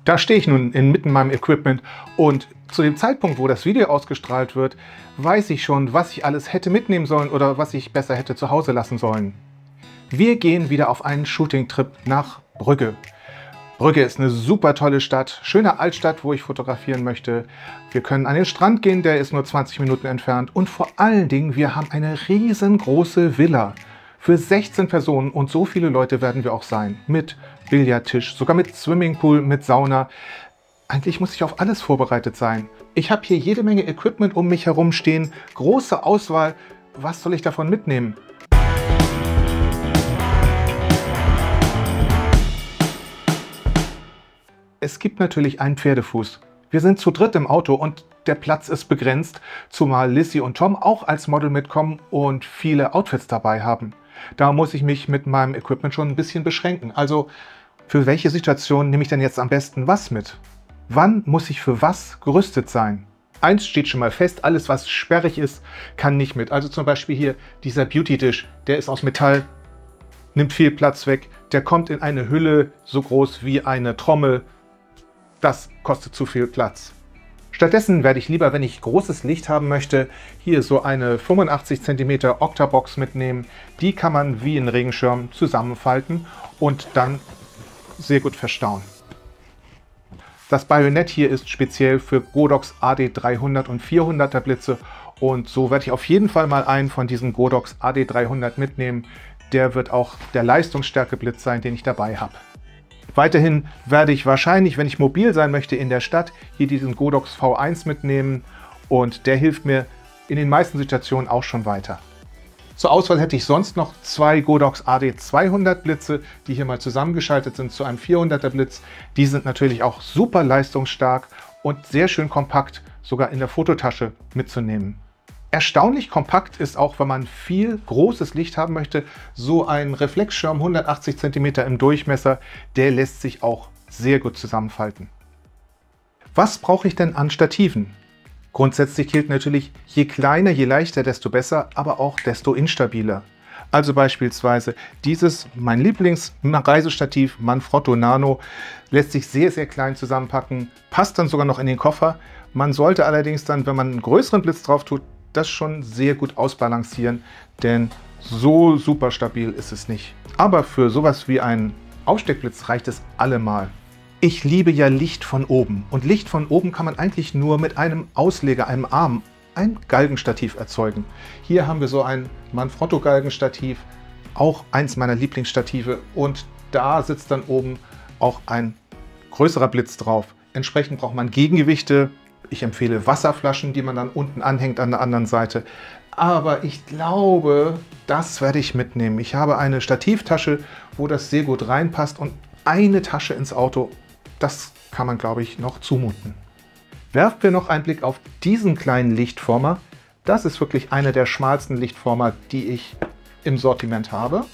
Da stehe ich nun inmitten meinem Equipment und zu dem Zeitpunkt, wo das Video ausgestrahlt wird, weiß ich schon, was ich alles hätte mitnehmen sollen oder was ich besser hätte zu Hause lassen sollen. Wir gehen wieder auf einen Shooting-Trip nach Brügge. Brügge ist eine super tolle Stadt, schöne Altstadt, wo ich fotografieren möchte. Wir können an den Strand gehen, der ist nur 20 Minuten entfernt. Und vor allen Dingen, wir haben eine riesengroße Villa für 16 Personen und so viele Leute werden wir auch sein. Mit Billardtisch, sogar mit Swimmingpool, mit Sauna. Eigentlich muss ich auf alles vorbereitet sein. Ich habe hier jede Menge Equipment um mich herum stehen, große Auswahl. Was soll ich davon mitnehmen? Es gibt natürlich einen Pferdefuß. Wir sind zu dritt im Auto und der Platz ist begrenzt, zumal Lissy und Tom auch als Model mitkommen und viele Outfits dabei haben. Da muss ich mich mit meinem Equipment schon ein bisschen beschränken. Also für welche Situation nehme ich denn jetzt am besten was mit? Wann muss ich für was gerüstet sein? Eins steht schon mal fest, alles was sperrig ist, kann nicht mit. Also zum Beispiel hier dieser Beauty-Dish, der ist aus Metall, nimmt viel Platz weg. Der kommt in eine Hülle so groß wie eine Trommel. Das kostet zu viel Platz. Stattdessen werde ich lieber, wenn ich großes Licht haben möchte, hier so eine 85 cm Octabox mitnehmen. Die kann man wie ein Regenschirm zusammenfalten und dann sehr gut verstauen. Das Bajonett hier ist speziell für Godox AD300 und 400er Blitze und so werde ich auf jeden Fall mal einen von diesen Godox AD300 mitnehmen. Der wird auch der leistungsstärke Blitz sein, den ich dabei habe. Weiterhin werde ich wahrscheinlich, wenn ich mobil sein möchte in der Stadt, hier diesen Godox V1 mitnehmen und der hilft mir in den meisten Situationen auch schon weiter. Zur Auswahl hätte ich sonst noch zwei Godox AD200 Blitze, die hier mal zusammengeschaltet sind zu einem 400er Blitz. Die sind natürlich auch super leistungsstark und sehr schön kompakt, sogar in der Fototasche mitzunehmen. Erstaunlich kompakt ist auch, wenn man viel großes Licht haben möchte, so ein Reflexschirm 180 cm im Durchmesser, der lässt sich auch sehr gut zusammenfalten. Was brauche ich denn an Stativen? Grundsätzlich gilt natürlich, je kleiner, je leichter, desto besser, aber auch desto instabiler. Also beispielsweise dieses, mein Lieblings-Reisestativ Manfrotto Nano, lässt sich sehr, sehr klein zusammenpacken, passt dann sogar noch in den Koffer. Man sollte allerdings dann, wenn man einen größeren Blitz drauf tut, das schon sehr gut ausbalancieren, denn so super stabil ist es nicht. Aber für sowas wie einen Aufsteckblitz reicht es allemal. Ich liebe ja Licht von oben und Licht von oben kann man eigentlich nur mit einem Ausleger, einem Arm, ein Galgenstativ erzeugen. Hier haben wir so ein Manfrotto Galgenstativ, auch eins meiner Lieblingsstative und da sitzt dann oben auch ein größerer Blitz drauf. Entsprechend braucht man Gegengewichte. Ich empfehle Wasserflaschen, die man dann unten anhängt an der anderen Seite. Aber ich glaube, das werde ich mitnehmen. Ich habe eine Stativtasche, wo das sehr gut reinpasst und eine Tasche ins Auto, das kann man, glaube ich, noch zumuten. Werfen wir noch einen Blick auf diesen kleinen Lichtformer. Das ist wirklich eine der schmalsten Lichtformer, die ich im Sortiment habe.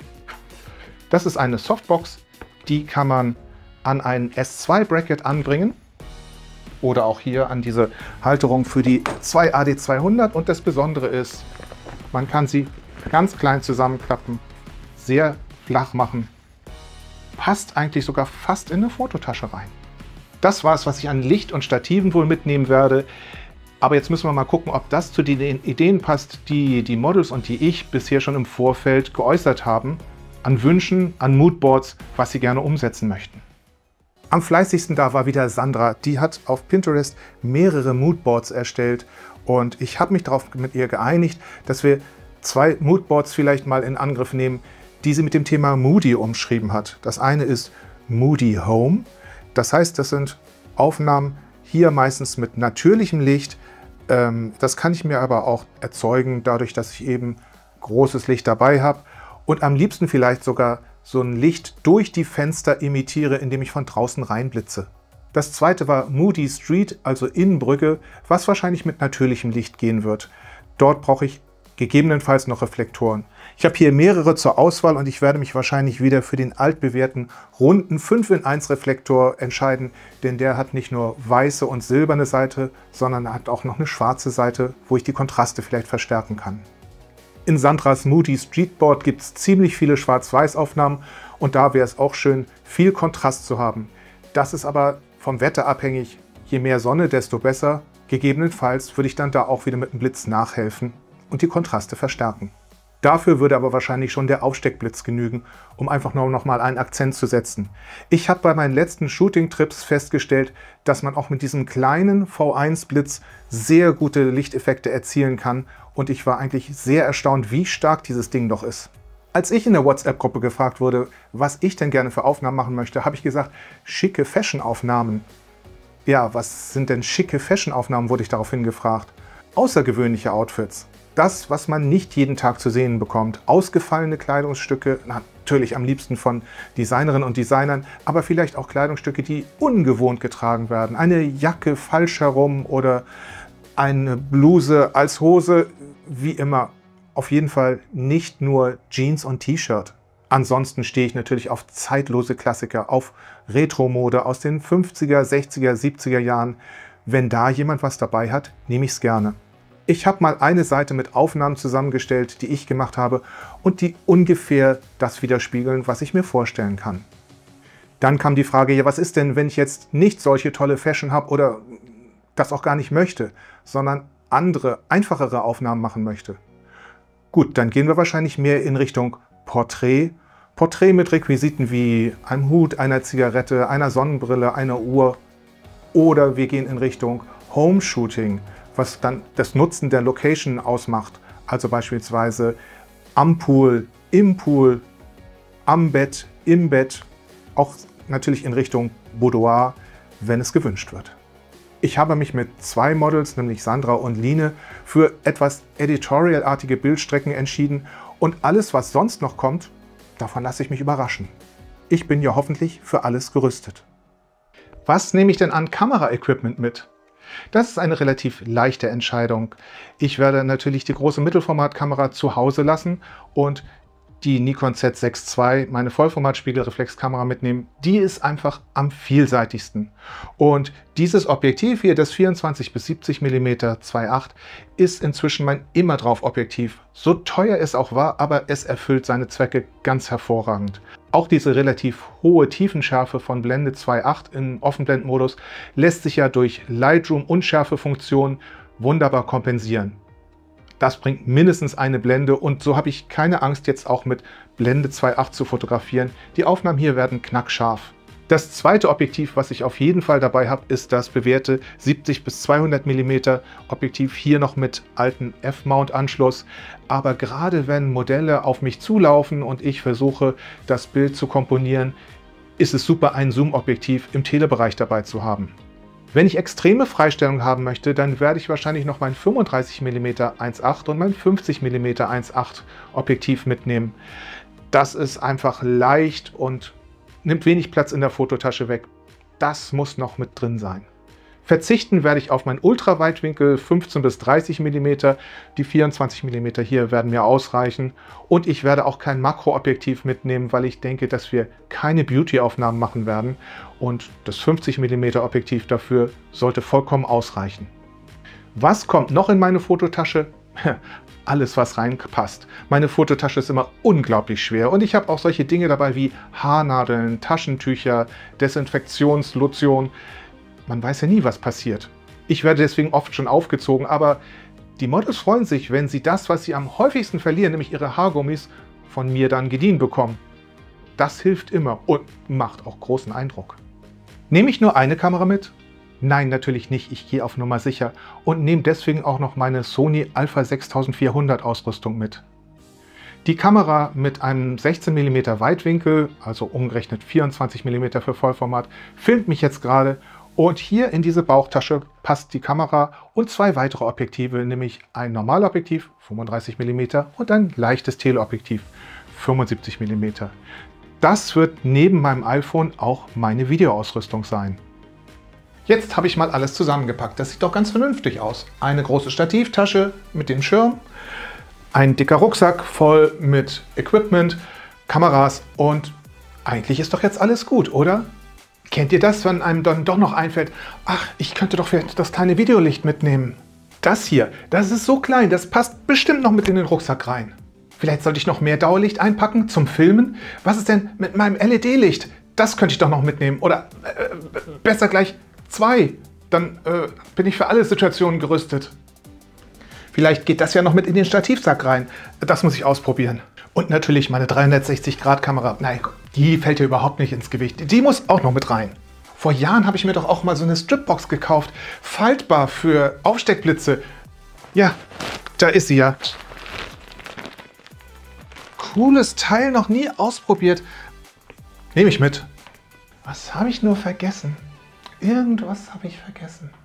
Das ist eine Softbox, die kann man an ein S2-Bracket anbringen. Oder auch hier an diese Halterung für die 2 AD200. Und das Besondere ist, man kann sie ganz klein zusammenklappen, sehr flach machen. Passt eigentlich sogar fast in eine Fototasche rein. Das war es, was ich an Licht und Stativen wohl mitnehmen werde. Aber jetzt müssen wir mal gucken, ob das zu den Ideen passt, die die Models und die ich bisher schon im Vorfeld geäußert haben. An Wünschen, an Moodboards, was sie gerne umsetzen möchten. Am fleißigsten da war wieder Sandra, die hat auf Pinterest mehrere Moodboards erstellt und ich habe mich darauf mit ihr geeinigt, dass wir zwei Moodboards vielleicht mal in Angriff nehmen, die sie mit dem Thema Moody umschrieben hat. Das eine ist Moody Home, das heißt, das sind Aufnahmen hier meistens mit natürlichem Licht. Das kann ich mir aber auch erzeugen, dadurch, dass ich eben großes Licht dabei habe und am liebsten vielleicht sogar so ein Licht durch die Fenster imitiere, indem ich von draußen reinblitze. Das zweite war Moody Street, also in Brügge, was wahrscheinlich mit natürlichem Licht gehen wird. Dort brauche ich gegebenenfalls noch Reflektoren. Ich habe hier mehrere zur Auswahl und ich werde mich wahrscheinlich wieder für den altbewährten runden 5-in-1 Reflektor entscheiden, denn der hat nicht nur weiße und silberne Seite, sondern hat auch noch eine schwarze Seite, wo ich die Kontraste vielleicht verstärken kann. In Sandras Moody Streetboard gibt es ziemlich viele Schwarz-Weiß-Aufnahmen und da wäre es auch schön, viel Kontrast zu haben. Das ist aber vom Wetter abhängig. Je mehr Sonne, desto besser. Gegebenenfalls würde ich dann da auch wieder mit dem Blitz nachhelfen und die Kontraste verstärken. Dafür würde aber wahrscheinlich schon der Aufsteckblitz genügen, um einfach nur noch mal einen Akzent zu setzen. Ich habe bei meinen letzten Shooting-Trips festgestellt, dass man auch mit diesem kleinen V1-Blitz sehr gute Lichteffekte erzielen kann und ich war eigentlich sehr erstaunt, wie stark dieses Ding doch ist. Als ich in der WhatsApp-Gruppe gefragt wurde, was ich denn gerne für Aufnahmen machen möchte, habe ich gesagt, schicke Fashion-Aufnahmen. Ja, was sind denn schicke Fashion-Aufnahmen, wurde ich daraufhin gefragt. Außergewöhnliche Outfits. Das, was man nicht jeden Tag zu sehen bekommt. Ausgefallene Kleidungsstücke, natürlich am liebsten von Designerinnen und Designern, aber vielleicht auch Kleidungsstücke, die ungewohnt getragen werden. Eine Jacke falsch herum oder eine Bluse als Hose, wie immer. Auf jeden Fall nicht nur Jeans und T-Shirt. Ansonsten stehe ich natürlich auf zeitlose Klassiker, auf Retro-Mode aus den 50er, 60er, 70er Jahren. Wenn da jemand was dabei hat, nehme ich es gerne. Ich habe mal eine Seite mit Aufnahmen zusammengestellt, die ich gemacht habe und die ungefähr das widerspiegeln, was ich mir vorstellen kann. Dann kam die Frage, ja, was ist denn, wenn ich jetzt nicht solche tolle Fashion habe oder das auch gar nicht möchte, sondern andere, einfachere Aufnahmen machen möchte? Gut, dann gehen wir wahrscheinlich mehr in Richtung Porträt. Porträt mit Requisiten wie einem Hut, einer Zigarette, einer Sonnenbrille, einer Uhr. Oder wir gehen in Richtung Home-Shooting, was dann das Nutzen der Location ausmacht. Also beispielsweise am Pool, im Pool, am Bett, im Bett, auch natürlich in Richtung Boudoir, wenn es gewünscht wird. Ich habe mich mit zwei Models, nämlich Sandra und Line, für etwas editorialartige Bildstrecken entschieden und alles, was sonst noch kommt, davon lasse ich mich überraschen. Ich bin ja hoffentlich für alles gerüstet. Was nehme ich denn an Kameraequipment mit? Das ist eine relativ leichte Entscheidung. Ich werde natürlich die große Mittelformatkamera zu Hause lassen und die Nikon Z6 II, meine Vollformat-Spiegelreflexkamera, mitnehmen. Die ist einfach am vielseitigsten. Und dieses Objektiv hier, das 24 bis 70 mm 2.8, ist inzwischen mein immer drauf Objektiv. So teuer es auch war, aber es erfüllt seine Zwecke ganz hervorragend. Auch diese relativ hohe Tiefenschärfe von Blende 2.8 im Offenblendmodus lässt sich ja durch Lightroom-Unschärfe-Funktion wunderbar kompensieren. Das bringt mindestens eine Blende und so habe ich keine Angst, jetzt auch mit Blende 2.8 zu fotografieren. Die Aufnahmen hier werden knackscharf. Das zweite Objektiv, was ich auf jeden Fall dabei habe, ist das bewährte 70 bis 200 mm Objektiv, hier noch mit alten F-Mount-Anschluss. Aber gerade wenn Modelle auf mich zulaufen und ich versuche, das Bild zu komponieren, ist es super, ein Zoom-Objektiv im Telebereich dabei zu haben. Wenn ich extreme Freistellung haben möchte, dann werde ich wahrscheinlich noch mein 35 mm 1.8 und mein 50 mm 1.8 Objektiv mitnehmen. Das ist einfach leicht und nimmt wenig Platz in der Fototasche weg. Das muss noch mit drin sein. Verzichten werde ich auf mein Ultraweitwinkel 15 bis 30 mm. Die 24 mm hier werden mir ausreichen. Und ich werde auch kein Makroobjektiv mitnehmen, weil ich denke, dass wir keine Beauty-Aufnahmen machen werden. Und das 50 mm Objektiv dafür sollte vollkommen ausreichen. Was kommt noch in meine Fototasche? Alles, was reinpasst. Meine Fototasche ist immer unglaublich schwer und ich habe auch solche Dinge dabei wie Haarnadeln, Taschentücher, Desinfektionslotion. Man weiß ja nie, was passiert. Ich werde deswegen oft schon aufgezogen, aber die Models freuen sich, wenn sie das, was sie am häufigsten verlieren, nämlich ihre Haargummis, von mir dann geliehen bekommen. Das hilft immer und macht auch großen Eindruck. Nehme ich nur eine Kamera mit? Nein, natürlich nicht. Ich gehe auf Nummer sicher und nehme deswegen auch noch meine Sony Alpha 6400 Ausrüstung mit. Die Kamera mit einem 16 mm Weitwinkel, also umgerechnet 24 mm für Vollformat, filmt mich jetzt gerade. Und hier in diese Bauchtasche passt die Kamera und zwei weitere Objektive, nämlich ein Normalobjektiv 35 mm und ein leichtes Teleobjektiv 75 mm. Das wird neben meinem iPhone auch meine Videoausrüstung sein. Jetzt habe ich mal alles zusammengepackt. Das sieht doch ganz vernünftig aus. Eine große Stativtasche mit dem Schirm, ein dicker Rucksack voll mit Equipment, Kameras und eigentlich ist doch jetzt alles gut, oder? Kennt ihr das, wenn einem dann doch noch einfällt, ach, ich könnte doch vielleicht das kleine Videolicht mitnehmen? Das hier, das ist so klein, das passt bestimmt noch mit in den Rucksack rein. Vielleicht sollte ich noch mehr Dauerlicht einpacken zum Filmen? Was ist denn mit meinem LED-Licht? das könnte ich doch noch mitnehmen. Oder besser gleich 2. Dann bin ich für alle Situationen gerüstet. Vielleicht geht das ja noch mit in den Stativsack rein. Das muss ich ausprobieren. Und natürlich meine 360-Grad-Kamera. Nein, die fällt ja überhaupt nicht ins Gewicht. Die muss auch noch mit rein. Vor Jahren habe ich mir doch auch mal so eine Stripbox gekauft. Faltbar für Aufsteckblitze. Ja, da ist sie ja. Cooles Teil, noch nie ausprobiert. Nehme ich mit. Was habe ich nur vergessen? Irgendwas habe ich vergessen.